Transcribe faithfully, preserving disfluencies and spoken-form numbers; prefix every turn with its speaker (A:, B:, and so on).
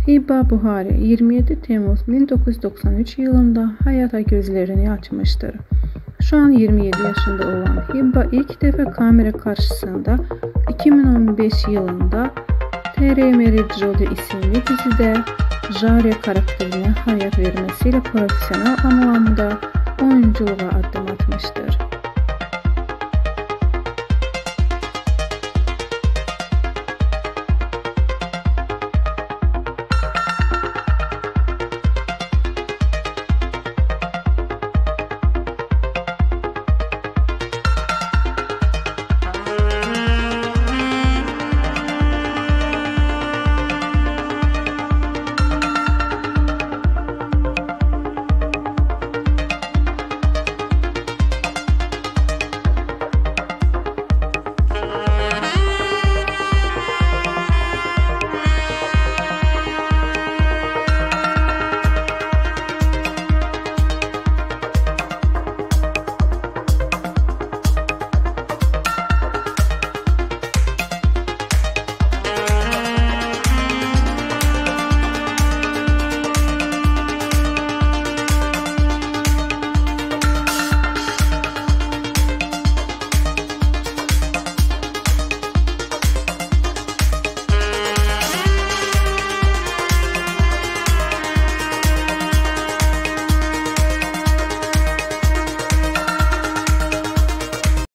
A: Hibba Buhari yirmi yedi Temmuz bin dokuz yüz doksan üç yılında hayata gözlerini açmıştır. Şu an yirmi yedi yaşında olan Hibba ilk defa kamera karşısında iki bin on beş yılında T R Mary Jodie isimli dizide Jariye karakterine hayat vermesiyle profesyonel anlamda oyunculuğa adım atmıştır.